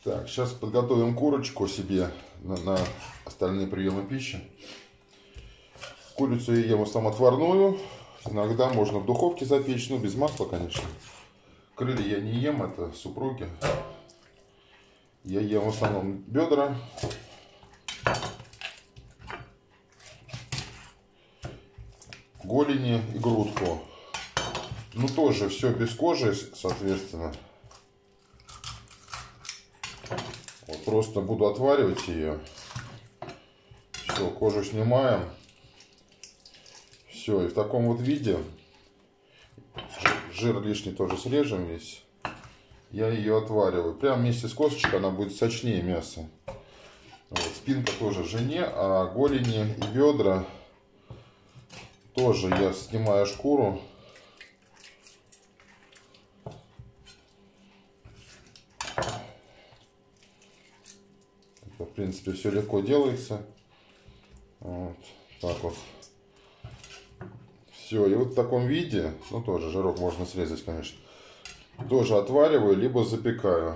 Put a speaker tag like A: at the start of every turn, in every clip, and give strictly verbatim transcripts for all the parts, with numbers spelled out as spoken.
A: Так, сейчас подготовим курочку себе на, на остальные приемы пищи. Курицу я ем в основном отварную. Иногда можно в духовке запечь, но без масла, конечно. Крылья я не ем, это супруги. Я ем в основном бедра. Голени и грудку. Ну тоже все без кожи, соответственно. Вот просто буду отваривать ее. Все, кожу снимаем. Все, и в таком вот виде. Жир лишний тоже срежем весь. Я ее отвариваю. Прям вместе с косточкой она будет сочнее мяса. Вот, спинка тоже жене, а голени и бедра тоже я снимаю шкуру. Это, в принципе, все легко делается. Вот так вот. Все, и вот в таком виде, ну тоже жирок можно срезать, конечно, тоже отвариваю, либо запекаю.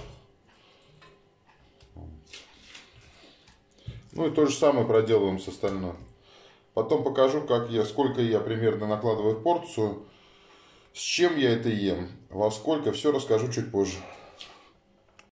A: Ну и то же самое проделываем с остальным. Потом покажу, как я, сколько я примерно накладываю в порцию, с чем я это ем, во сколько, все расскажу чуть позже.